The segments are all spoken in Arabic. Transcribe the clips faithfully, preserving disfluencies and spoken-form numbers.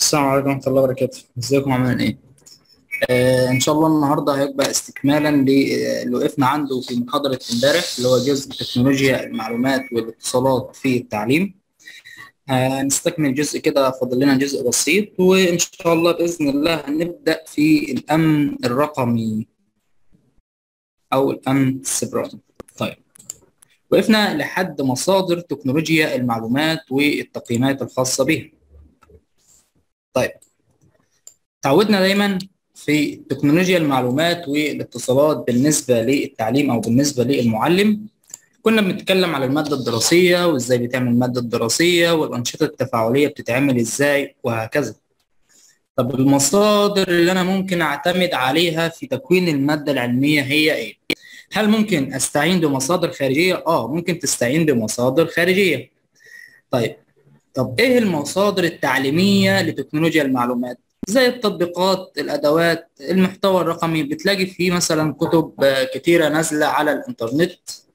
السلام عليكم ورحمة الله وبركاته، ازيكم عاملين ايه؟ آه ان شاء الله النهارده هيبقى استكمالا للي وقفنا عنده في محاضرة امبارح اللي هو جزء تكنولوجيا المعلومات والاتصالات في التعليم. آه هنستكمل جزء كده، فاضل لنا جزء بسيط وان شاء الله بإذن الله هنبدأ في الأمن الرقمي أو الأمن السيبراني. طيب، وقفنا لحد مصادر تكنولوجيا المعلومات والتقييمات الخاصة بها. طيب، تعودنا دايما في تكنولوجيا المعلومات والاتصالات بالنسبة للتعليم أو بالنسبة للمعلم، كنا بنتكلم على المادة الدراسية وإزاي بتعمل المادة الدراسية والأنشطة التفاعلية بتتعمل إزاي وهكذا. طب المصادر اللي أنا ممكن أعتمد عليها في تكوين المادة العلمية هي إيه؟ هل ممكن أستعين بمصادر خارجية؟ آه ممكن تستعين بمصادر خارجية. طيب، طب ايه المصادر التعليمية لتكنولوجيا المعلومات؟ زي التطبيقات، الادوات، المحتوى الرقمي، بتلاقي فيه مثلا كتب آه، كتيرة نازلة على الانترنت.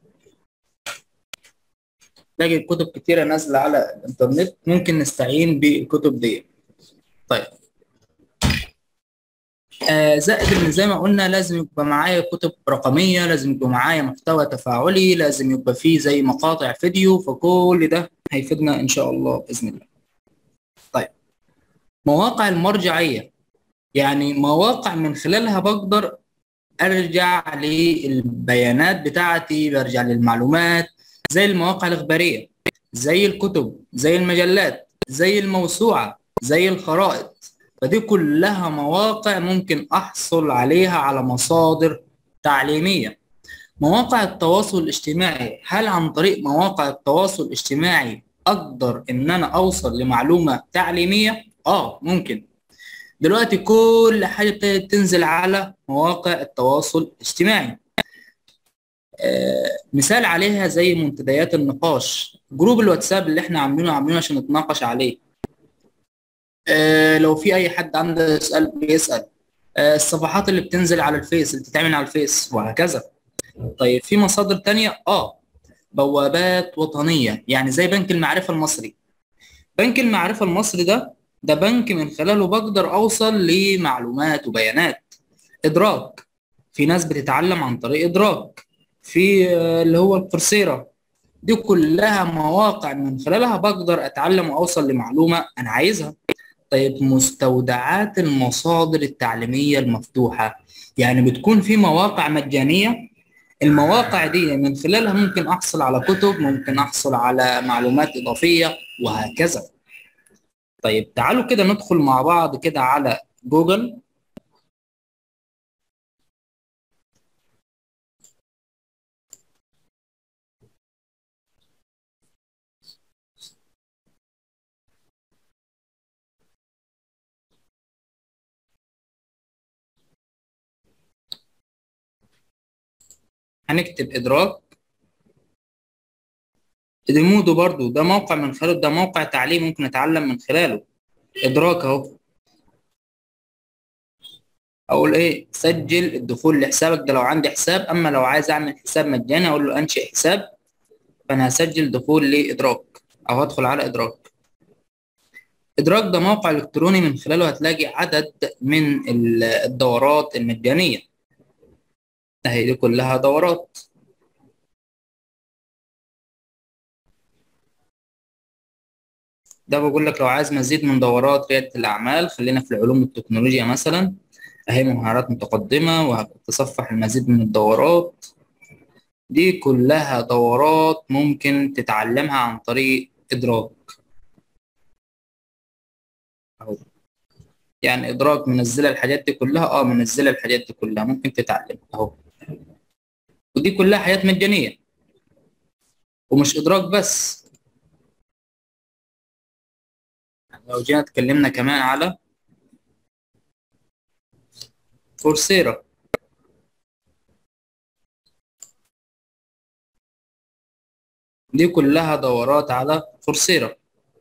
تلاقي كتب كتيرة نازلة على الانترنت، ممكن نستعين بالكتب دي. طيب، آه زائد ان زي ما قلنا لازم يبقى معايا كتب رقمية، لازم يبقى معايا محتوى تفاعلي، لازم يبقى فيه زي مقاطع فيديو، فكل ده هيفيدنا ان شاء الله بإذن الله. طيب، مواقع المرجعية، يعني مواقع من خلالها بقدر ارجع للبيانات بتاعتي، برجع للمعلومات، زي المواقع الاخباريه، زي الكتب، زي المجلات، زي الموسوعه، زي الخرائط. فدي كلها مواقع ممكن احصل عليها على مصادر تعليميه. مواقع التواصل الاجتماعي، هل عن طريق مواقع التواصل الاجتماعي اقدر ان انا اوصل لمعلومه تعليميه؟ اه ممكن. دلوقتي كل حاجة ابتدت تنزل على مواقع التواصل الاجتماعي. آه مثال عليها زي منتديات النقاش، جروب الواتساب اللي احنا عاملينه عاملينه عشان نتناقش عليه. آه لو في اي حد عنده سؤال بيسأل. آه الصفحات اللي بتنزل على الفيس، اللي بتتعمل على الفيس وهكذا. طيب، في مصادر تانية اه بوابات وطنية، يعني زي بنك المعرفة المصري. بنك المعرفة المصري ده ده بنك من خلاله بقدر اوصل لمعلومات وبيانات. ادراك، في ناس بتتعلم عن طريق ادراك. في آه، اللي هو الكورسيرا. دي كلها مواقع من خلالها بقدر اتعلم واوصل لمعلومه انا عايزها. طيب، مستودعات المصادر التعليميه المفتوحه، يعني بتكون في مواقع مجانيه. المواقع دي من خلالها ممكن احصل على كتب، ممكن احصل على معلومات اضافيه وهكذا. طيب، تعالوا كده ندخل مع بعض كده على جوجل. هنكتب ادراك. ادمودو برضو ده موقع من خلاله، ده موقع تعليم ممكن اتعلم من خلاله. ادراك اهو. اقول ايه؟ سجل الدخول لحسابك، ده لو عندي حساب. اما لو عايز اعمل حساب مجاني اقول له انشئ حساب. فانا هسجل دخول لادراك او هدخل على ادراك. ادراك ده موقع الكتروني من خلاله هتلاقي عدد من ال- الدورات المجانيه. اهي دي كلها دورات. ده بقول لك لو عايز مزيد من دورات رياده الاعمال، خلينا في العلوم والتكنولوجيا مثلا. اهي مهارات متقدمه، وهتصفح المزيد من الدورات. دي كلها دورات ممكن تتعلمها عن طريق إدراك أهو. يعني إدراك منزلة الحاجات دي كلها، اه منزلة الحاجات دي كلها ممكن تتعلم أهو. ودي كلها حاجات مجانية. ومش إدراك بس، لو جينا اتكلمنا كمان على كورسيرا. دي كلها دورات على كورسيرا،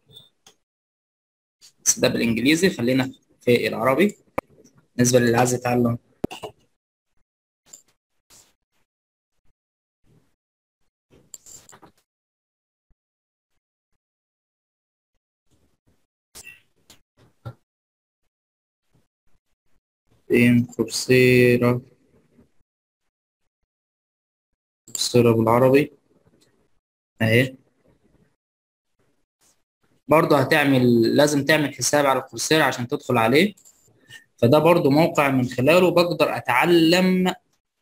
بس ده بالإنجليزي، خلينا في العربي بالنسبة للي عايز يتعلم. فين كورسيرا؟ كورسيرا بالعربي اهي. برضه هتعمل لازم تعمل حساب على كورسيرا عشان تدخل عليه. فده برضه موقع من خلاله بقدر اتعلم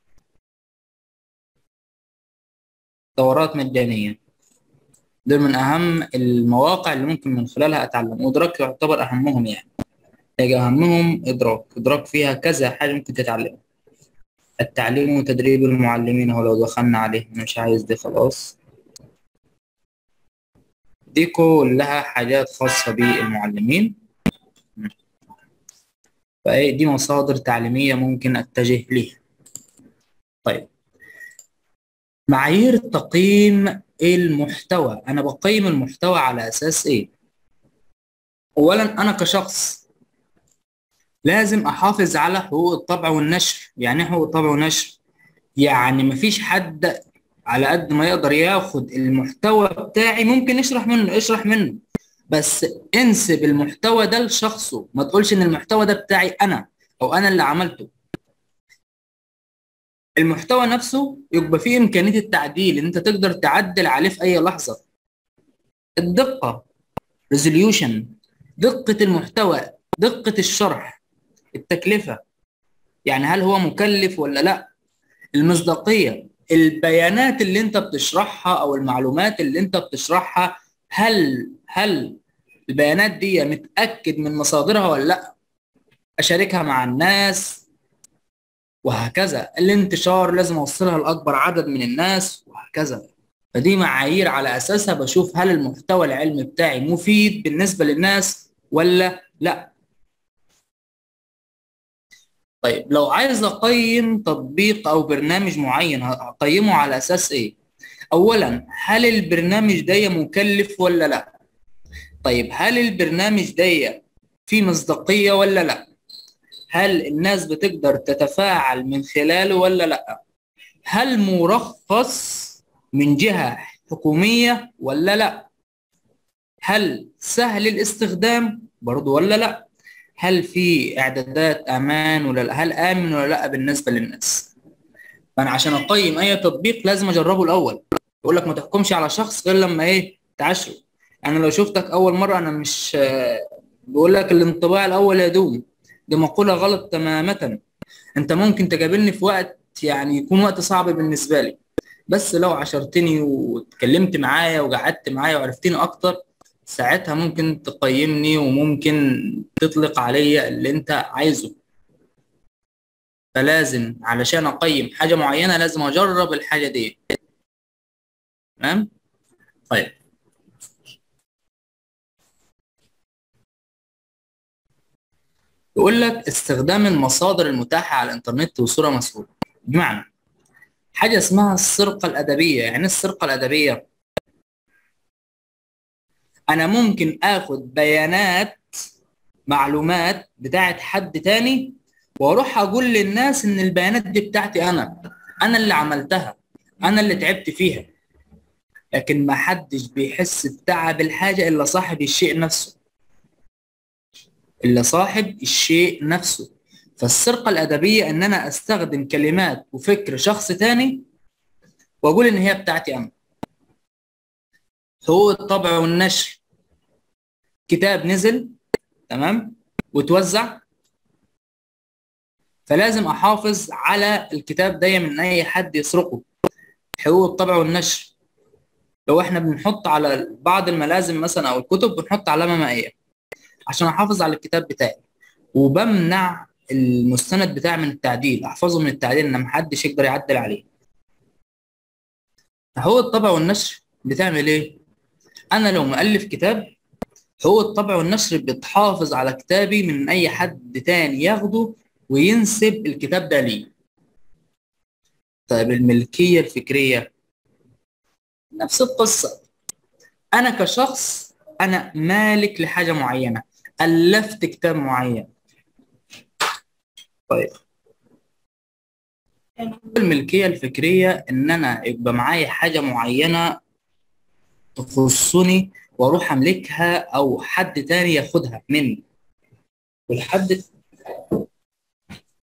دورات مجانية. دول من اهم المواقع اللي ممكن من خلالها اتعلم، وادراك يعتبر اهمهم يعني. يجي اهمهم ادراك ادراك فيها كذا حاجة ممكن تتعلمها. التعليم وتدريب المعلمين، هو لو دخلنا عليه أنا مش عايز دي خلاص. دي كلها حاجات خاصة بالمعلمين. فايه دي مصادر تعليمية ممكن اتجه ليها. طيب، معايير تقييم المحتوى، انا بقيم المحتوى على اساس ايه؟ اولا انا كشخص لازم احافظ على حقوق الطبع والنشر. يعني ايه حقوق الطبع والنشر؟ يعني مفيش حد على قد ما يقدر ياخد المحتوى بتاعي ممكن يشرح منه يشرح منه، بس انسب المحتوى ده لشخصه، ما تقولش ان المحتوى ده بتاعي انا او انا اللي عملته. المحتوى نفسه يبقى فيه امكانيه التعديل، ان انت تقدر تعدل عليه في اي لحظه. الدقه، ريزوليوشن، دقه المحتوى، دقه الشرح، التكلفه، يعني هل هو مكلف ولا لا، المصداقيه، البيانات اللي انت بتشرحها او المعلومات اللي انت بتشرحها، هل هل البيانات دي متاكد من مصادرها ولا لا، اشاركها مع الناس وهكذا. الانتشار لازم اوصلها لاكبر عدد من الناس وهكذا. فدي معايير على اساسها بشوف هل المحتوى العلمي بتاعي مفيد بالنسبه للناس ولا لا. طيب لو عايز اقيم تطبيق او برنامج معين هقيمه على اساس ايه؟ اولا هل البرنامج ده مكلف ولا لا؟ طيب هل البرنامج ده فيه مصداقيه ولا لا؟ هل الناس بتقدر تتفاعل من خلاله ولا لا؟ هل مرخص من جهة حكومية ولا لا؟ هل سهل الاستخدام برضو ولا لا؟ هل في اعدادات امان ولا لا؟ هل امن ولا لا بالنسبة للناس؟ فانا عشان اقيم اي تطبيق لازم اجربه الاول. يقول لك ما تحكمش على شخص غير لما ايه تعاشره. انا لو شفتك اول مرة انا مش بقول لك الانطباع الاول يدوم، دي مقولة غلط تماما. انت ممكن تقابلني في وقت يعني يكون وقت صعب بالنسبة لي، بس لو عشرتني واتكلمت معايا وقعدت معايا وعرفتني اكتر، ساعتها ممكن تقيمني وممكن تطلق عليا اللي انت عايزه. فلازم علشان اقيم حاجة معينة لازم اجرب الحاجة دي. تمام؟ طيب، يقول لك استخدام المصادر المتاحة على الانترنت بصورة مسؤولة. بمعنى حاجة اسمها السرقة الأدبية. يعني السرقة الأدبية أنا ممكن آخد بيانات معلومات بتاعت حد تاني واروح اقول للناس ان البيانات دي بتاعتي انا انا اللي عملتها، انا اللي تعبت فيها. لكن ما حدش بيحس بتعب الحاجة الا صاحب الشيء نفسه، الا صاحب الشيء نفسه. فالسرقة الأدبية ان انا استخدم كلمات وفكر شخص تاني واقول ان هي بتاعتي انا. حقوق الطبع والنشر، كتاب نزل تمام وتوزع، فلازم احافظ على الكتاب ده من اي حد يسرقه. حقوق الطبع والنشر، لو احنا بنحط على بعض الملازم مثلا او الكتب بنحط علامه مائيه عشان احافظ على الكتاب بتاعي، وبمنع المستند بتاعي من التعديل، احفظه من التعديل ان محدش يقدر يعدل عليه. حقوق الطبع والنشر بتعمل ايه؟ انا لو مؤلف كتاب، حقوق الطبع والنشر بتحافظ على كتابي من اي حد تاني ياخده وينسب الكتاب ده ليه. طيب الملكيه الفكريه نفس القصه. انا كشخص انا مالك لحاجه معينه، الفت كتاب معين. طيب الملكيه الفكريه ان انا يبقى معايا حاجه معينه تخصني واروح املكها او حد تاني ياخدها مني، والحد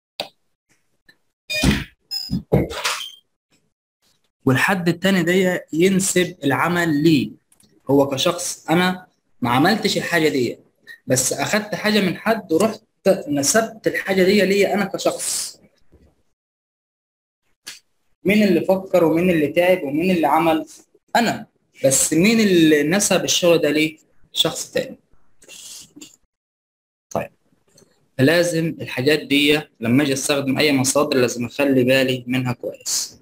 والحد التاني ده ينسب العمل ليه هو كشخص. انا ما عملتش الحاجه دي، بس اخدت حاجه من حد ورحت نسبت الحاجه دي ليا انا كشخص. مين اللي فكر ومين اللي تعب ومين اللي عمل؟ انا. بس مين اللي نسب الشغل ده ليه؟ شخص تاني. طيب، لازم الحاجات دي لما اجي استخدم اي مصادر لازم اخلي بالي منها كويس.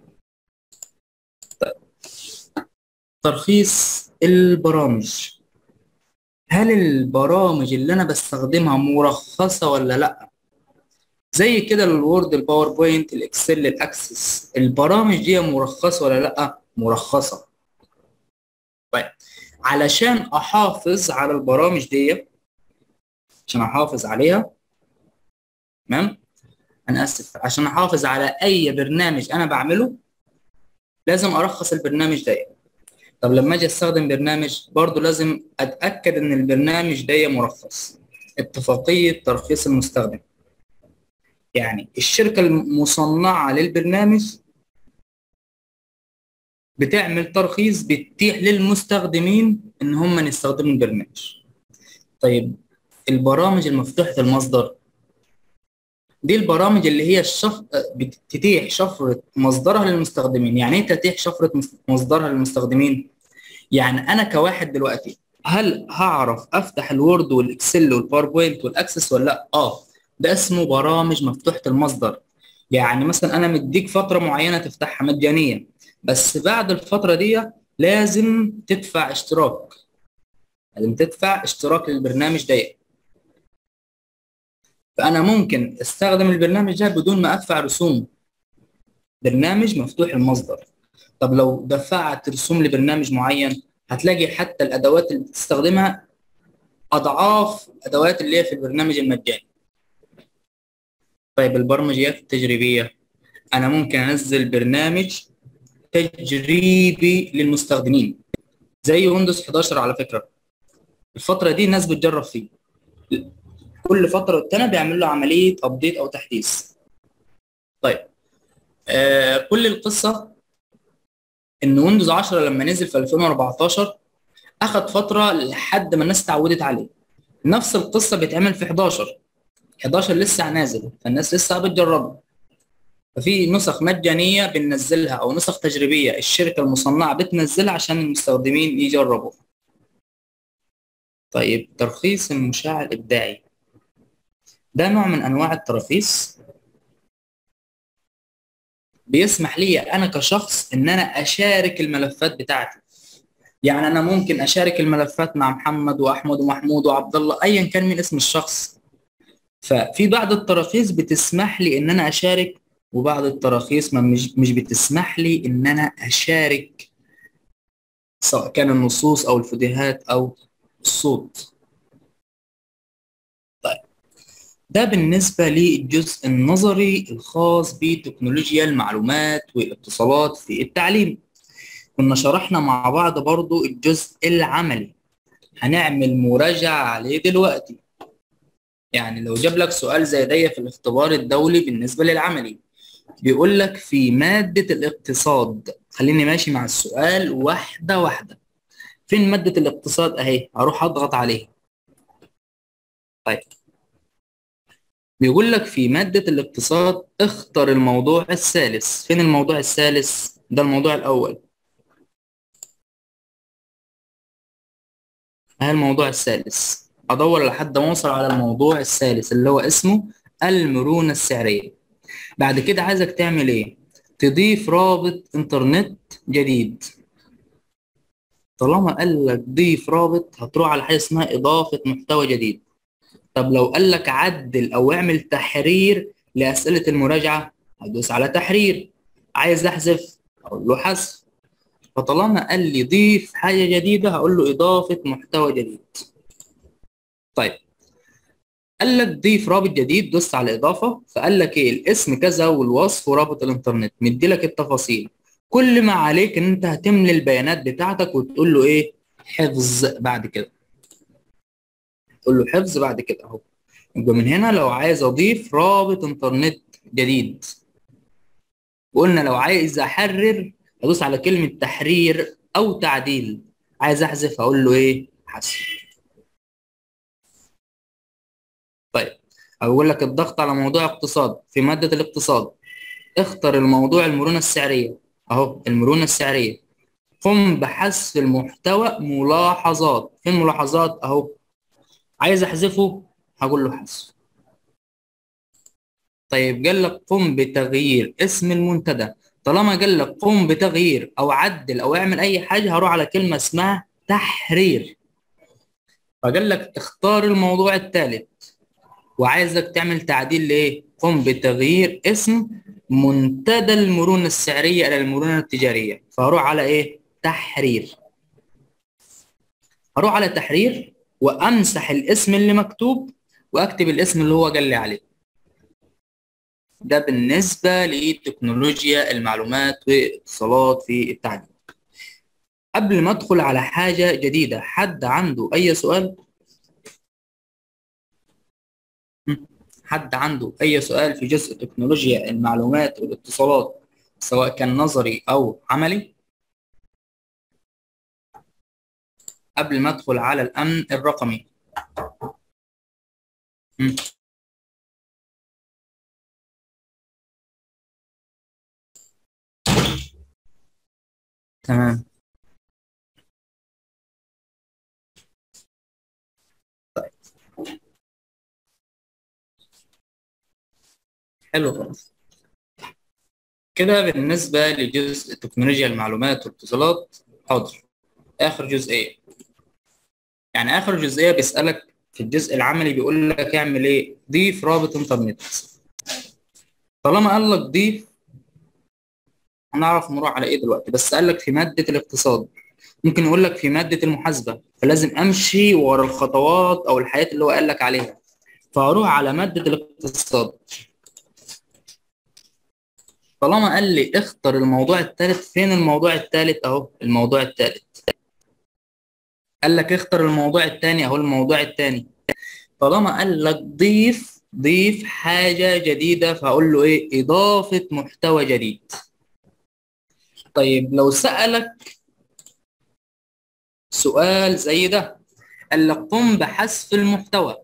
طيب، ترخيص البرامج. هل البرامج اللي انا بستخدمها مرخصة ولا لا؟ زي كده الوورد، الباوربوينت، الاكسل، الاكسس، البرامج دي مرخصة ولا لا؟ مرخصة. طيب، علشان احافظ على البرامج دي، عشان احافظ عليها، تمام، انا اسف، عشان احافظ على اي برنامج انا بعمله لازم ارخص البرنامج ده. طب لما اجي استخدم برنامج برضو لازم اتاكد ان البرنامج ده مرخص. اتفاقية ترخيص المستخدم، يعني الشركة المصنعة للبرنامج بتعمل ترخيص بتتيح للمستخدمين ان هم يستخدموا البرنامج. طيب، البرامج المفتوحة المصدر دي البرامج اللي هي الشف... بتتيح شفرة مصدرها للمستخدمين. يعني ايه تتيح شفرة مصدرها للمستخدمين؟ يعني انا كواحد دلوقتي هل هعرف افتح الوورد والاكسل والباوربوينت والاكسس ولا لا؟ اه، ده اسمه برامج مفتوحة المصدر. يعني مثلا انا مديك فترة معينة تفتحها مجانيا، بس بعد الفترة دي لازم تدفع اشتراك، لازم تدفع اشتراك للبرنامج ده. فانا ممكن استخدم البرنامج ده بدون ما ادفع رسوم. برنامج مفتوح المصدر. طب لو دفعت رسوم لبرنامج معين هتلاقي حتى الادوات اللي بتستخدمها اضعاف الادوات اللي هي في البرنامج المجاني. طيب، البرمجيات التجريبيه، انا ممكن انزل برنامج تجريبي للمستخدمين زي ويندوز احداشر. على فكره الفتره دي الناس بتجرب فيه، كل فتره والتانيه بيعمل له عمليه ابديت او تحديث. طيب، آه كل القصه ان ويندوز عشرة لما نزل في ألفين وأربعتاشر اخد فتره لحد ما الناس اتعودت عليه. نفس القصه بيتعمل في احداشر. احداشر لسه نازل فالناس لسه بتجربه، ففي نسخ مجانيه بننزلها او نسخ تجريبيه الشركه المصنعه بتنزلها عشان المستخدمين يجربوا. طيب، ترخيص المشاع الابداعي ده نوع من انواع التراخيص بيسمح لي انا كشخص ان انا اشارك الملفات بتاعتي. يعني انا ممكن اشارك الملفات مع محمد واحمد ومحمود وعبد الله ايا كان من اسم الشخص. ففي بعض التراخيص بتسمح لي ان انا اشارك، وبعض التراخيص ما مش مش بتسمح لي ان انا اشارك، سواء كان النصوص او الفيديوهات او الصوت. طيب، ده بالنسبة للجزء النظري الخاص بتكنولوجيا المعلومات والاتصالات في التعليم. كنا شرحنا مع بعض برضو الجزء العملي، هنعمل مراجعة عليه دلوقتي. يعني لو جاب لك سؤال زي ده في الاختبار الدولي بالنسبة للعملي، بيقول لك في مادة الاقتصاد، خليني ماشي مع السؤال واحدة واحدة. فين مادة الاقتصاد اهي؟ هروح اضغط عليها. طيب، بيقول لك في مادة الاقتصاد اختر الموضوع الثالث. فين الموضوع الثالث؟ ده الموضوع الأول، اهي الموضوع الثالث. ادور لحد ما اوصل على الموضوع الثالث اللي هو اسمه المرونة السعرية. بعد كده عايزك تعمل ايه؟ تضيف رابط انترنت جديد. طالما قال لك ضيف رابط هتروح على حاجة اسمها إضافة محتوى جديد. طب لو قال لك عدل أو اعمل تحرير لأسئلة المراجعة هدوس على تحرير. عايز أحذف أقول له حذف. فطالما قال لي ضيف حاجة جديدة هقول له إضافة محتوى جديد. طيب، قال لك ضيف رابط جديد، دوست على إضافة، فقال لك إيه؟ الاسم كذا والوصف ورابط الإنترنت، مدي لك التفاصيل. كل ما عليك إن أنت هتملي البيانات بتاعتك وتقول له إيه؟ حفظ بعد كده. تقول له حفظ بعد كده أهو. يبقى من هنا لو عايز أضيف رابط إنترنت جديد وقلنا لو عايز احرر ادوس على كلمه تحرير او تعديل. عايز احذف اقول له ايه؟ حذف. طيب اقول لك الضغط على موضوع اقتصاد في ماده الاقتصاد، اختر الموضوع المرونه السعريه. اهو المرونه السعريه، قم بحذف المحتوى ملاحظات. فين ملاحظات؟ اهو. عايز احذفه هقول له حذف. طيب قال لك قم بتغيير اسم المنتدى. طالما قال لك قم بتغيير او عدل او اعمل اي حاجه، هروح على كلمه اسمها تحرير. فقال لك اختار الموضوع الثالث وعايزك تعمل تعديل لايه؟ قم بتغيير اسم منتدى المرونه السعريه الى المرونه التجاريه. فهروح على ايه؟ تحرير. هروح على تحرير وامسح الاسم اللي مكتوب واكتب الاسم اللي هو قال لي عليه. ده بالنسبه لتكنولوجيا المعلومات واتصالات في التعليم. قبل ما ادخل على حاجه جديده، حد عنده اي سؤال؟ م? حد عنده اي سؤال في جزء تكنولوجيا المعلومات والاتصالات، سواء كان نظري او عملي، قبل ما ادخل على الامن الرقمي؟ م? تمام. طيب حلو خالص. كده بالنسبه لجزء تكنولوجيا المعلومات والاتصالات. حاضر. اخر جزئيه، يعني اخر جزئيه بيسالك في الجزء العملي، بيقول لك اعمل ايه؟ ضيف رابط انترنت. طالما قال لك ضيف، هنعرف نروح على ايه دلوقتي. بس قال لك في ماده الاقتصاد، ممكن يقول لك في ماده المحاسبه، فلازم امشي ورا الخطوات او الحاجات اللي هو قال لك عليها. فهروح على ماده الاقتصاد. طالما قال لي اختر الموضوع الثالث، فين الموضوع الثالث؟ اهو الموضوع الثالث. قال لك اختر الموضوع الثاني، اهو الموضوع الثاني. طالما قال لك ضيف ضيف حاجة جديدة، فأقول له إيه؟ إضافة محتوى جديد. طيب لو سألك سؤال زي ده، قال لك قم بحذف المحتوى،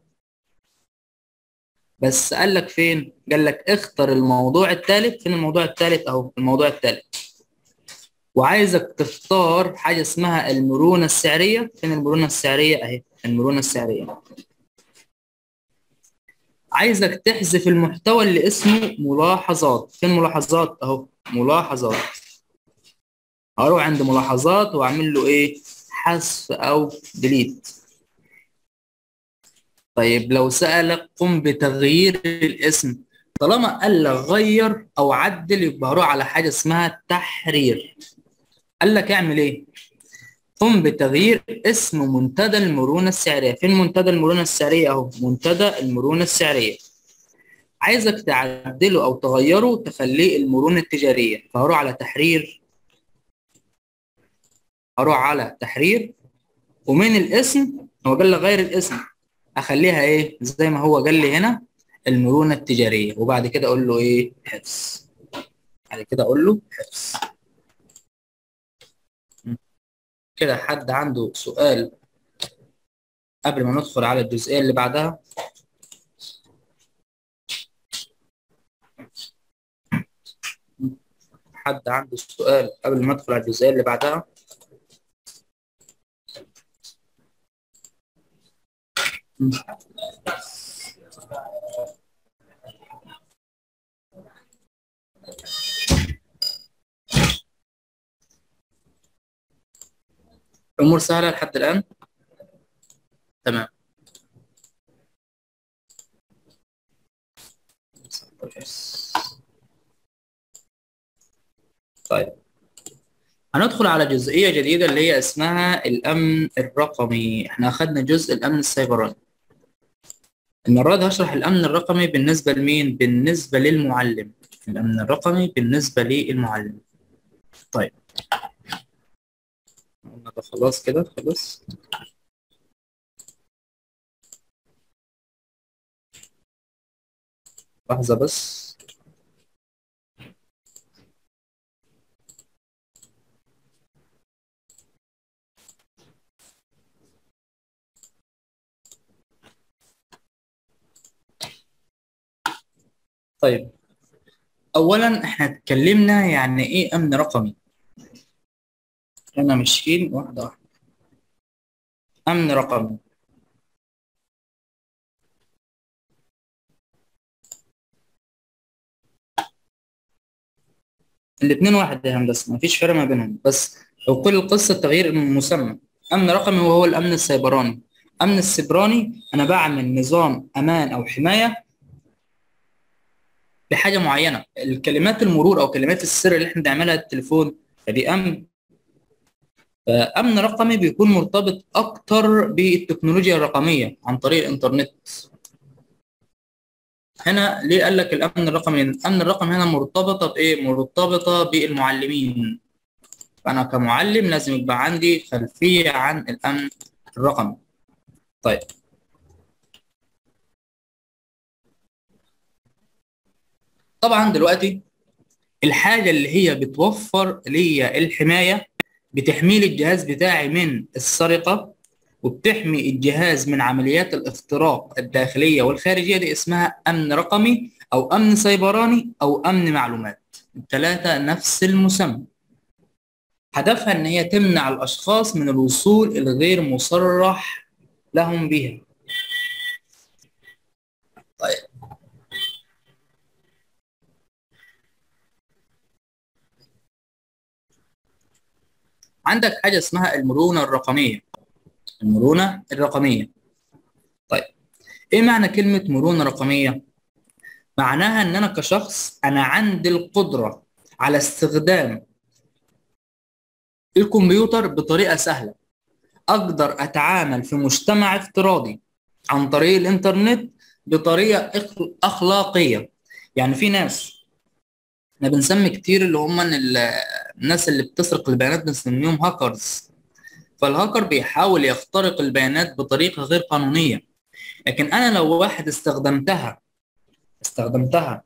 بس قال لك فين؟ قال لك اختر الموضوع الثالث. فين الموضوع الثالث؟ أهو الموضوع الثالث. وعايزك تختار حاجة اسمها المرونة السعرية. فين المرونة السعرية؟ أهي المرونة السعرية. عايزك تحذف المحتوى اللي اسمه ملاحظات. فين ملاحظات؟ أهو ملاحظات. هروح عند ملاحظات واعمل له ايه؟ حذف او ديليت. طيب لو سألك قم بتغيير الاسم، طالما قال لك غير او عدل، يبقى هروح على حاجه اسمها تحرير. قال لك اعمل ايه؟ قم بتغيير اسم منتدى المرونه السعريه. فين منتدى المرونه السعريه؟ اهو منتدى المرونه السعريه. عايزك تعدله او تغيره تخليه المرونه التجاريه. فهروح على تحرير. هروح على تحرير، ومن الاسم هو قال لي غير الاسم، اخليها ايه زي ما هو قال لي هنا، المرونه التجاريه. وبعد كده اقول له ايه؟ حفظ. بعد كده اقول له حفظ. م. كده حد عنده سؤال قبل ما ندخل على الجزئيه اللي بعدها؟ م. حد عنده سؤال قبل ما ندخل على الجزئيه اللي بعدها؟ م. الامور سهله لحد الان؟ تمام. طيب هندخل على جزئيه جديده اللي هي اسمها الامن الرقمي. احنا اخذنا جزء الامن السيبراني. المرة دي هشرح الأمن الرقمي بالنسبة لمين؟ بالنسبة للمعلم. الأمن الرقمي بالنسبة للمعلم. طيب قلنا ده خلاص كده خلاص. لحظة بس. طيب، اولا احنا اتكلمنا يعني ايه امن رقمي. احنا ماشيين واحده واحده. امن رقمي، الاثنين واحد يا هندسه، مفيش فرق ما بينهم، بس لو كل القصه تغيير المسمى. امن رقمي وهو الامن السيبراني. امن السيبراني انا بعمل نظام امان او حمايه لحاجه معينه، الكلمات المرور او كلمات السر اللي احنا بنعملها التليفون، فدي امن. فامن رقمي بيكون مرتبط اكتر بالتكنولوجيا الرقميه عن طريق الانترنت. هنا ليه قال لك الامن الرقمي؟ الامن الرقمي هنا مرتبطه بايه؟ مرتبطه بالمعلمين. فانا كمعلم لازم يبقى عندي خلفيه عن الامن الرقمي. طيب، طبعا دلوقتي الحاجه اللي هي بتوفر لي الحمايه، بتحمي لي الجهاز بتاعي من السرقه، وبتحمي الجهاز من عمليات الاختراق الداخليه والخارجيه، دي اسمها امن رقمي او امن سيبراني او امن معلومات. الثلاثه نفس المسمى. هدفها ان هي تمنع الاشخاص من الوصول الغير مصرح لهم بها. طيب، عندك حاجه اسمها المرونه الرقميه. المرونه الرقميه، طيب، ايه معنى كلمه مرونه رقميه؟ معناها ان انا كشخص انا عندي القدره على استخدام الكمبيوتر بطريقه سهله. اقدر اتعامل في مجتمع افتراضي عن طريق الانترنت بطريقه أخ- اخلاقيه. يعني في ناس، احنا بنسمي كتير اللي هم ال- الناس اللي بتسرق البيانات بنسميهم هاكرز. فالهاكر بيحاول يخترق البيانات بطريقه غير قانونيه. لكن انا لو واحد استخدمتها استخدمتها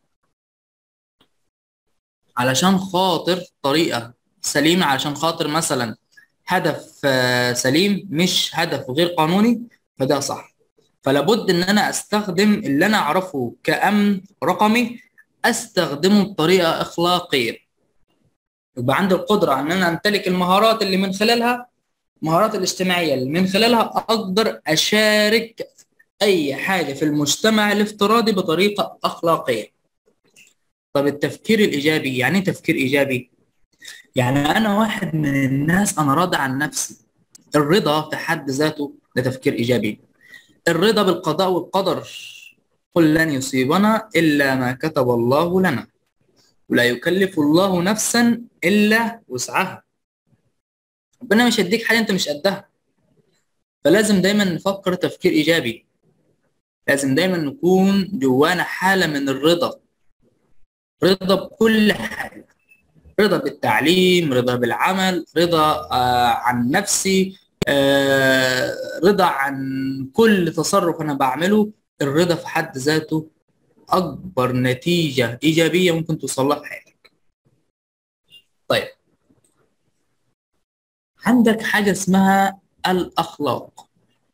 علشان خاطر طريقة سليمة، علشان خاطر مثلا هدف آه، سليم مش هدف غير قانوني، فده صح. فلابد ان انا استخدم اللي انا اعرفه كأمن رقمي، استخدمه بطريقة اخلاقية. يبقى عندي القدرة ان انا امتلك المهارات اللي من خلالها، المهارات الاجتماعية اللي من خلالها اقدر اشارك اي حاجة في المجتمع الافتراضي بطريقة اخلاقية. طب التفكير الايجابي يعني ايه تفكير ايجابي؟ يعني انا واحد من الناس انا راضي عن نفسي. الرضا في حد ذاته ده تفكير ايجابي. الرضا بالقضاء والقدر. قل لن يصيبنا الا ما كتب الله لنا، ولا يكلف الله نفسا الا وسعها. ربنا مش هيديك حاجه انت مش قدها. فلازم دايما نفكر تفكير ايجابي. لازم دايما نكون جوانا حاله من الرضا. رضا بكل حاجه، رضا بالتعليم، رضا بالعمل، رضا آه عن نفسي، آه رضا عن كل تصرف أنا بعمله. الرضا في حد ذاته أكبر نتيجة إيجابية ممكن توصل لها في حياتك. طيب، عندك حاجة اسمها الأخلاق.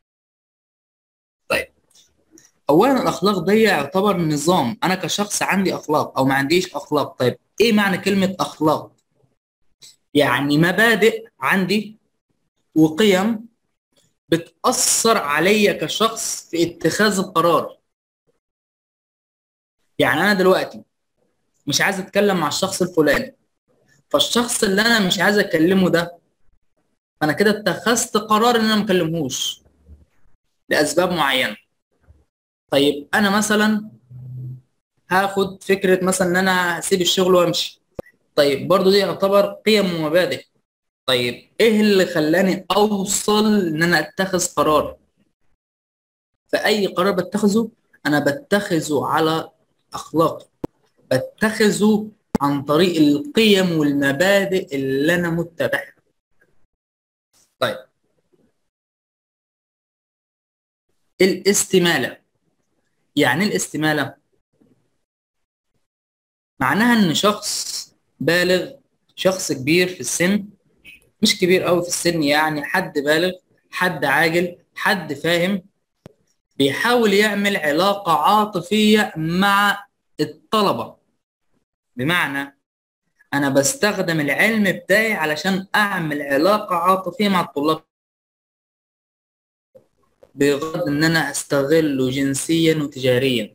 طيب، أولا الأخلاق دي يعتبر نظام. أنا كشخص عندي أخلاق أو ما عنديش أخلاق. طيب، إيه معنى كلمة أخلاق؟ يعني مبادئ عندي وقيم بتأثر عليا كشخص في اتخاذ القرار. يعني أنا دلوقتي مش عايز أتكلم مع الشخص الفلاني، فالشخص اللي أنا مش عايز أكلمه ده، أنا كده اتخذت قرار إن أنا ما أكلمهوش لأسباب معينة. طيب، أنا مثلا هاخد فكرة مثلا إن أنا هسيب الشغل وأمشي. طيب، برضو دي يعتبر قيم ومبادئ. طيب، إيه اللي خلاني أوصل إن أنا أتخذ قرار؟ فأي قرار بتخذه أنا بتخذه على أخلاق، بتخذه عن طريق القيم والمبادئ اللي انا متبعها. طيب، الاستمالة. يعني الاستمالة معناها ان شخص بالغ، شخص كبير في السن، مش كبير قوي في السن، يعني حد بالغ، حد عاقل، حد فاهم، بيحاول يعمل علاقة عاطفية مع الطلبة، بمعنى أنا بستخدم العلم بتاعي علشان أعمل علاقة عاطفية مع الطلاب بغرض إن أنا أستغله جنسيا وتجاريا.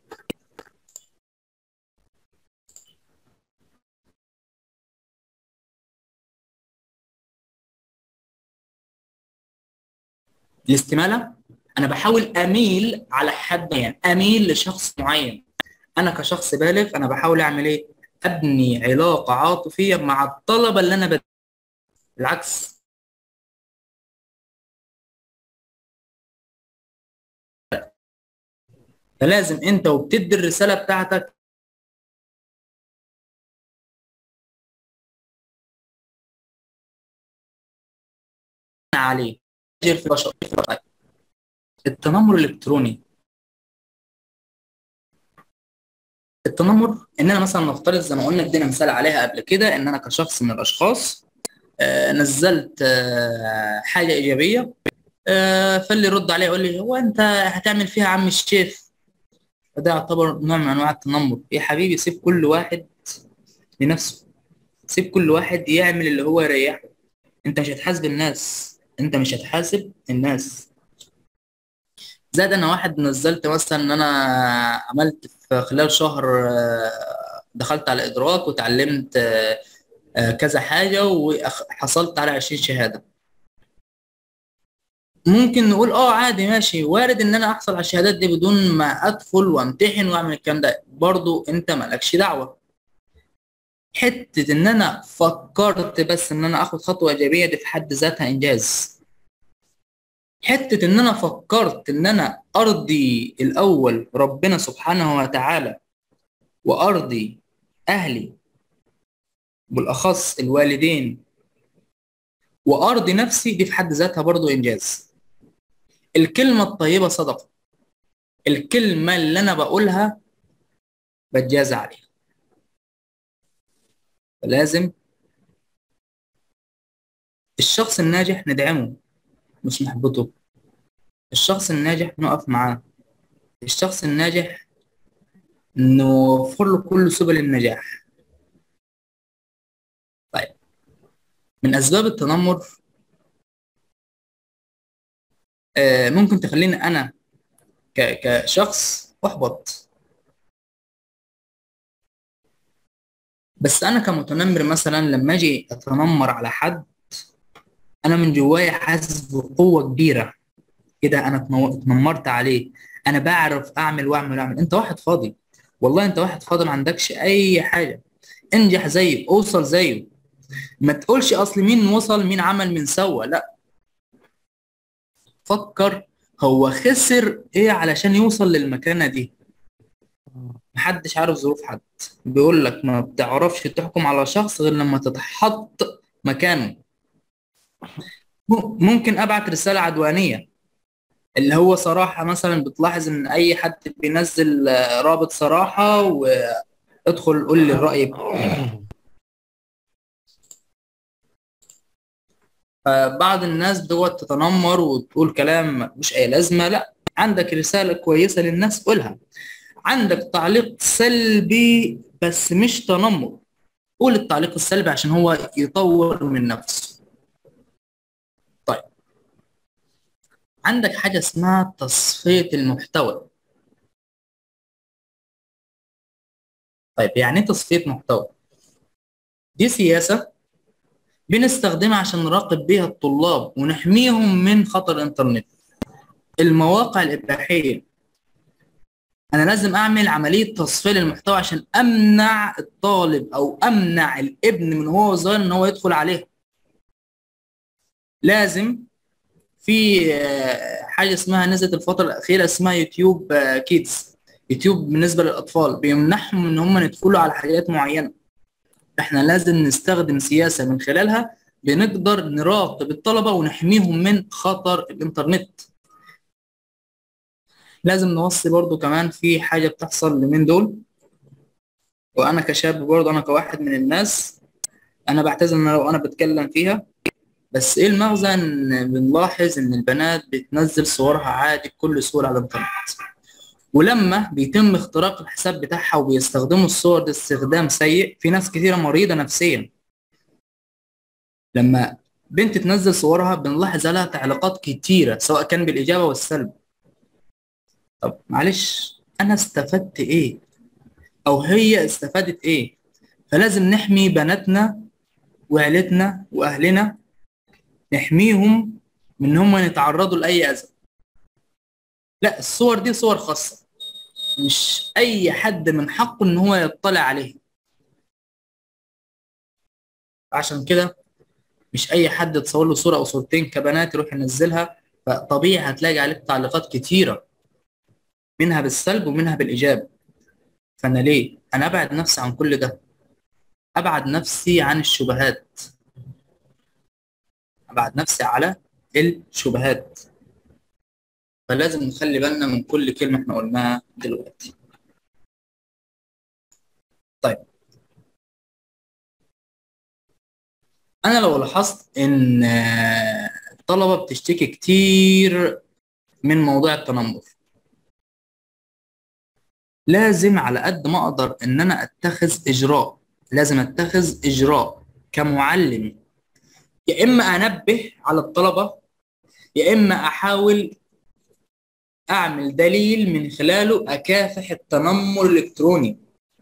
الاستمالة أنا بحاول أميل على حد معين، أميل لشخص معين. أنا كشخص بالغ أنا بحاول أعمل إيه؟ أبني علاقة عاطفية مع الطلبة اللي أنا بدي. بالعكس، فلازم أنت وبتدي الرسالة بتاعتك عليه. في البشر. التنمر الإلكتروني، التنمر ان انا مثلا نفترض زي ما قلنا ادينا مثال عليها قبل كده، ان انا كشخص من الاشخاص آه، نزلت آه، حاجه ايجابيه، آه، فاللي يرد عليه يقول لي هو انت هتعمل فيها عم الشيخ؟ فده يعتبر نوع من انواع التنمر. يا حبيبي سيب كل واحد لنفسه، سيب كل واحد يعمل اللي هو يريحه. انت مش هتحاسب الناس، انت مش هتحاسب الناس. زائد انا واحد نزلت مثلا ان انا عملت في خلال شهر آه، دخلت على ادراك وتعلمت آه، آه، كذا حاجة وحصلت على عشرين شهادة. ممكن نقول اه عادي ماشي، وارد ان انا احصل على الشهادات دي بدون ما ادخل وامتحن واعمل الكلام ده، برضو انت مالكش دعوة. حتة ان انا فكرت بس ان انا اخد خطوة ايجابية دي في حد ذاتها انجاز. حتة ان انا فكرت ان انا ارضي الاول ربنا سبحانه وتعالى وارضي اهلي، بالاخص الوالدين، وارضي نفسي، دي في حد ذاتها برضو انجاز. الكلمة الطيبة صدقة، الكلمة اللي أنا بقولها بتجازى عليها. فلازم الشخص الناجح ندعمه مش نحبطه، الشخص الناجح نقف معاه، الشخص الناجح نوفر له كل سبل النجاح. طيب، من أسباب التنمر آه، ممكن تخليني أنا ك- كشخص أحبط. بس أنا كمتنمر مثلا لما أجي أتنمر على حد، أنا من جوايا حاسس بقوة كبيرة. كده انا اتنو- اتنمرت عليه، انا بعرف اعمل واعمل واعمل. انت واحد فاضي، والله انت واحد فاضي ما عندكش اي حاجه. انجح زيه، اوصل زيه. ما تقولش اصل مين وصل مين عمل مين سوى، لا. فكر هو خسر ايه علشان يوصل للمكانه دي. محدش عارف ظروف حد. بيقول لك ما بتعرفش تحكم على شخص غير لما تتحط مكانه. م- ممكن ابعت رساله عدوانيه، اللي هو صراحة مثلا بتلاحظ ان اي حد بينزل آه، رابط صراحة وادخل قول لي الرأي بتاعك. فبعض الناس دوت تتنمر وتقول كلام مش اي لازمة. لا، عندك رسالة كويسة للناس قولها، عندك تعليق سلبي بس مش تنمر، قول التعليق السلبي عشان هو يطور من نفسه. طيب، عندك حاجة اسمها تصفية المحتوى. طيب يعني ايه تصفية محتوى؟ دي سياسة بنستخدمها عشان نراقب بيها الطلاب ونحميهم من خطر الإنترنت. المواقع الإباحية، أنا لازم أعمل عملية تصفية للمحتوى عشان أمنع الطالب أو أمنع الابن من هو صغير إن هو يدخل عليها. لازم في آه، حاجة اسمها نزلت الفترة الأخيرة اسمها يوتيوب كيدز، يوتيوب بالنسبة للأطفال بيمنحهم إن هم يدخلوا على حاجات معينة. إحنا لازم نستخدم سياسة من خلالها بنقدر نراقب الطلبة ونحميهم من خطر الإنترنت. لازم نوصي برضو كمان في حاجة بتحصل اليومين دول، وأنا كشاب برضو أنا كواحد من الناس أنا بعتذر إن لو أنا بتكلم فيها. بس إيه المغزى؟ إن بنلاحظ إن البنات بتنزل صورها عادي بكل سهولة على الإنترنت، ولما بيتم اختراق الحساب بتاعها وبيستخدموا الصور دي استخدام سيء، في ناس كثيرة مريضة نفسيا. لما بنت تنزل صورها بنلاحظ عليها تعليقات كتيرة سواء كان بالإجابة والسلب. طب معلش، أنا استفدت إيه؟ أو هي استفادت إيه؟ فلازم نحمي بناتنا وعيلتنا وأهلنا، نحميهم من إن هم يتعرضوا لأي أذى. لا، الصور دي صور خاصة، مش أي حد من حقه إن هو يطلع عليها. عشان كده مش أي حد تصور له صورة أو صورتين كبنات يروح ينزلها، فطبيعي هتلاقي عليك تعليقات كتيرة، منها بالسلب ومنها بالإيجاب. فأنا ليه؟ أنا أبعد نفسي عن كل ده، أبعد نفسي عن الشبهات، أبعد نفسي على الشبهات. فلازم نخلي بالنا من كل كلمة احنا قلناها دلوقتي. طيب، أنا لو لاحظت إن آه، الطلبة بتشتكي كتير من موضوع التنمر، لازم على قد ما أقدر إن أنا أتخذ إجراء، لازم أتخذ إجراء كمعلم. يا إما أنبه على الطلبة، يا إما أحاول أعمل دليل من خلاله أكافح التنمر الإلكتروني.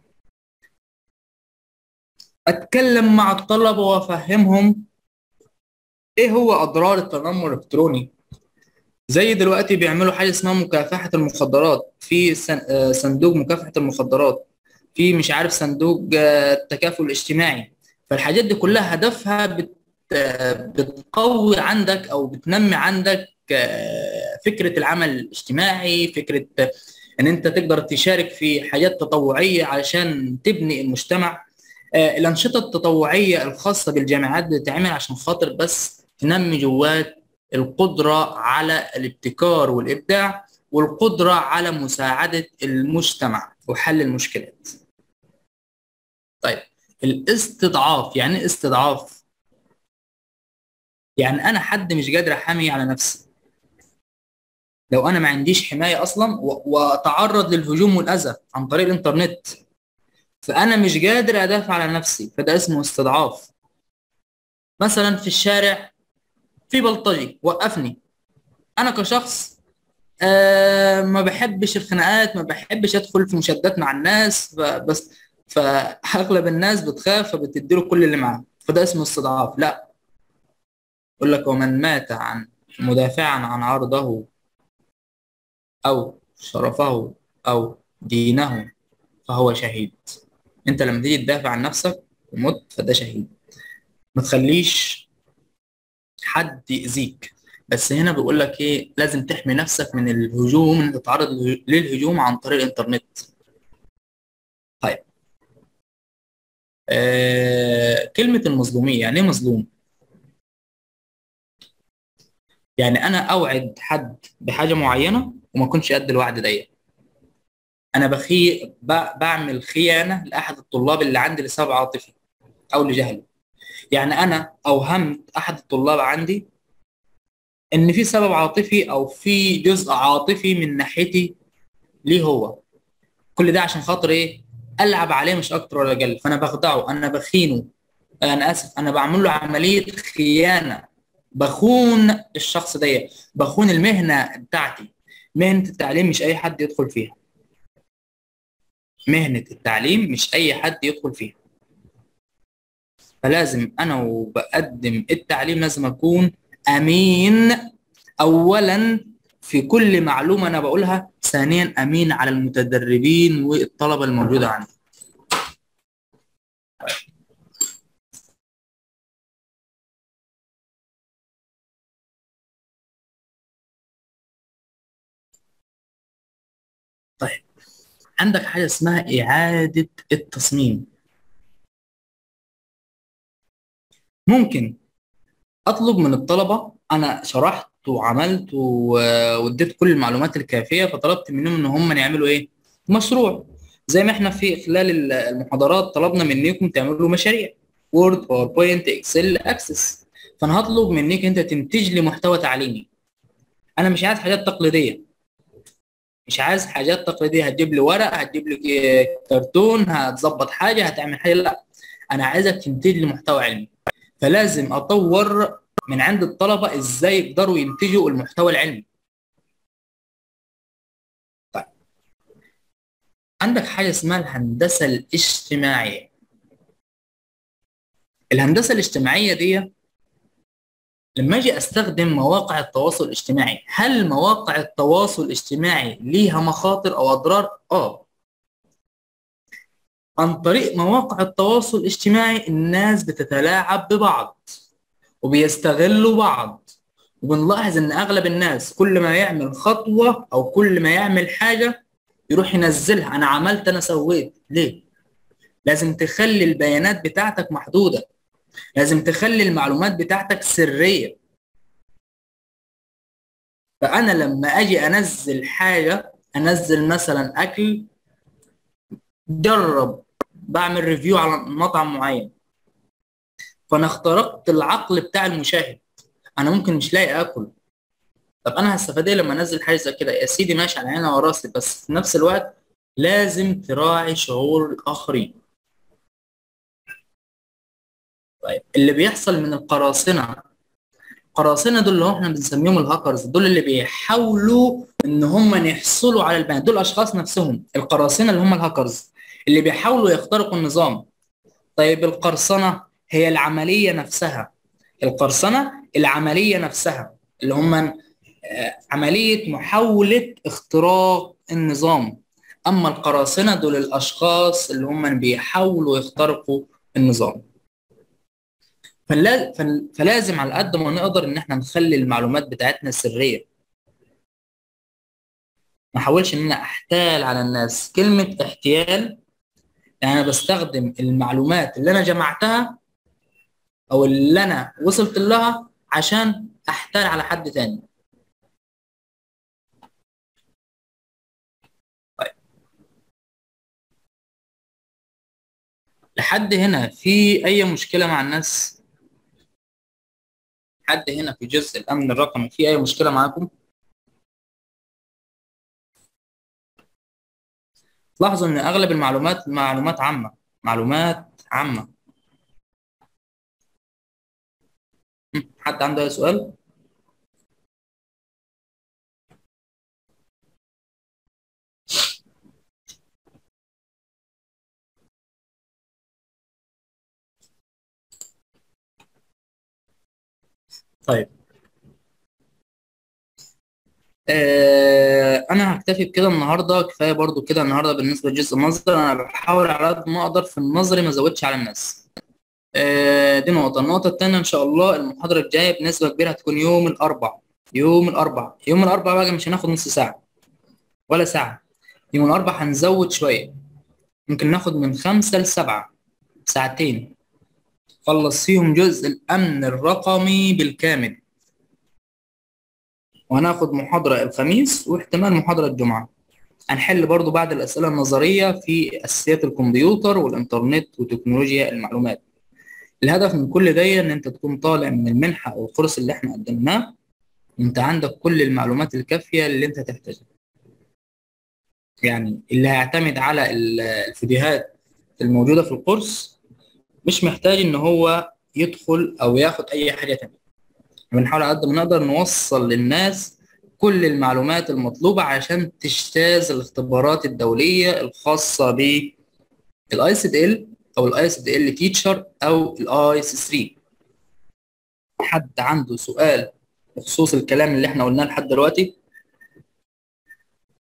أتكلم مع الطلبة وأفهمهم إيه هو أضرار التنمر الإلكتروني. زي دلوقتي بيعملوا حاجة اسمها مكافحة المخدرات، في سن- آه، صندوق مكافحة المخدرات، في مش عارف صندوق آه، التكافل الاجتماعي. فالحاجات دي كلها هدفها بت آه، بتقوي عندك أو بتنمي عندك آه، فكرة العمل الاجتماعي، فكرة آه، إن أنت تقدر تشارك في حاجات تطوعية علشان تبني المجتمع. آه، الأنشطة التطوعية الخاصة بالجامعات بتتعمل عشان خاطر بس تنمي جوات القدرة على الابتكار والإبداع، والقدرة على مساعدة المجتمع وحل المشكلات. طيب، الاستضعاف يعني إيه استضعاف؟ يعني أنا حد مش قادر أحامي على نفسي، لو أنا ما عنديش حماية أصلا و- وأتعرض للهجوم والأذى عن طريق الإنترنت، فأنا مش قادر أدافع على نفسي، فده اسمه استضعاف. مثلا في الشارع في بلطجي وقفني، أنا كشخص آه ما بحبش الخناقات، ما بحبش ادخل في مشادات مع الناس، ف- بس فاغلب الناس بتخاف فبتديله كل اللي معاه، فده اسمه استضعاف. لا، يقول لك ومن مات عن مدافعا عن عرضه او شرفه او دينه فهو شهيد. انت لما تيجي تدافع عن نفسك ومت فده شهيد. ما تخليش حد يأذيك. بس هنا بيقول لك ايه، لازم تحمي نفسك من الهجوم، ان تتعرض للهجوم عن طريق الانترنت. طيب، آه كلمة المظلومية يعني ايه مظلوم؟ يعني انا اوعد حد بحاجة معينة وما كنتش قد الوعد ده. انا بخي ب- بعمل خيانة لاحد الطلاب اللي عندي لسبب عاطفي او لجهل. يعني انا اوهمت احد الطلاب عندي ان في سبب عاطفي او في جزء عاطفي من ناحيتي ليه هو، كل ده عشان خاطر ايه؟ العب عليه مش اكتر ولا اقل. فانا بخدعه، انا بخينه، انا اسف، انا بعمل له عمليه خيانه، بخون الشخص ده، بخون المهنه بتاعتي. مهنه التعليم مش اي حد يدخل فيها، مهنه التعليم مش اي حد يدخل فيها. فلازم انا وبقدم التعليم لازم اكون امين اولا في كل معلومه انا بقولها، ثانيا امين على المتدربين والطلبه الموجوده عندي. طيب، عندك حاجه اسمها اعاده التصميم. ممكن اطلب من الطلبه، انا شرحت وعملت و- واديت كل المعلومات الكافيه، فطلبت منهم ان هم يعملوا ايه؟ مشروع. زي ما احنا في خلال ال- المحاضرات طلبنا منكم تعملوا مشاريع وورد، باوربوينت، اكسل، اكسس. فانا هطلب منك انت تنتج لي محتوى تعليمي. انا مش عايز حاجات تقليديه، مش عايز حاجات تقليديه، هتجيب لي ورق، هتجيب لي كرتون، هتظبط حاجه، هتعمل حاجه. لا، انا عايزك تنتج لي محتوى علمي. فلازم اطور من عند الطلبه ازاي يقدروا ينتجوا المحتوى العلمي. طيب، عندك حاجه اسمها الهندسه الاجتماعيه. الهندسه الاجتماعيه دي لما اجي استخدم مواقع التواصل الاجتماعي، هل مواقع التواصل الاجتماعي ليها مخاطر او اضرار؟ اه. عن طريق مواقع التواصل الاجتماعي الناس بتتلاعب ببعض وبيستغلوا بعض، وبنلاحظ ان اغلب الناس كل ما يعمل خطوة او كل ما يعمل حاجة يروح ينزلها، انا عملت، انا سويت. ليه؟ لازم تخلي البيانات بتاعتك محدودة، لازم تخلي المعلومات بتاعتك سرية. فانا لما اجي انزل حاجة، انزل مثلا اكل، جرب، بعمل ريفيو على مطعم معين، فانا اخترقت العقل بتاع المشاهد، انا ممكن مش لاقي اكل. طب انا هستفاد ايه لما انزل حاجه زي كده؟ يا سيدي ماشي، على عيني وراسي، بس في نفس الوقت لازم تراعي شعور الاخرين. طيب، اللي بيحصل من القراصنه، القراصنه دول اللي هو احنا بنسميهم الهاكرز، دول اللي بيحاولوا ان هم يحصلوا على البيانات، دول اشخاص نفسهم القراصنه اللي هم الهاكرز اللي بيحاولوا يخترقوا النظام. طيب، القرصنه هي العمليه نفسها، القرصنه العمليه نفسها اللي هم عملية محاولة اختراق النظام. أما القراصنة دول الأشخاص اللي هم بيحاولوا يخترقوا النظام. فلا- فل- فلازم على قد ما نقدر إن احنا نخلي المعلومات بتاعتنا سرية، ما احاولش إن أنا أحتال على الناس. كلمة احتيال يعني أنا بستخدم المعلومات اللي أنا جمعتها أو اللي أنا وصلت لها عشان أحتال على حد تاني. طيب، لحد هنا في أي مشكلة مع الناس؟ حد هنا في جزء الامن الرقمي في اي مشكله معاكم؟ لاحظوا ان اغلب المعلومات معلومات عامه، معلومات عامه. م، حد عنده اي سؤال؟ طيب، آه انا هكتفي بكده النهارده، كفايه برضو كده النهارده بالنسبه لجزء النظري. انا بحاول على قد ما اقدر في النظري ما ازودش على الناس. آه دي نقطه. النقطه الثانيه، ان شاء الله المحاضره الجايه بنسبه كبيره هتكون يوم الاربعاء. يوم الاربعاء يوم الاربعاء بقى مش هناخد نص ساعه ولا ساعه. يوم الاربعاء هنزود شويه، ممكن ناخد من خمسة لسبعة ساعتين، خلص فيهم جزء الأمن الرقمي بالكامل. وهناخد محاضرة الخميس واحتمال محاضرة الجمعة. هنحل برضو بعض الأسئلة النظرية في أساسيات الكمبيوتر والإنترنت وتكنولوجيا المعلومات. الهدف من كل ده إن أنت تكون طالع من المنحة أو الكورس اللي إحنا قدمناه وأنت عندك كل المعلومات الكافية اللي أنت تحتاجها. يعني اللي هيعتمد على ال- الفيديوهات الموجودة في الكورس مش محتاج إن هو يدخل أو ياخد أي حاجة تانية. بنحاول على قد ما نقدر نوصل للناس كل المعلومات المطلوبة عشان تجتاز الاختبارات الدولية الخاصة بالاي سي دي ال او الاي سي دي ال تيتشر او الاي سي ثلاثة. حد عنده سؤال بخصوص الكلام اللي احنا قلناه لحد دلوقتي؟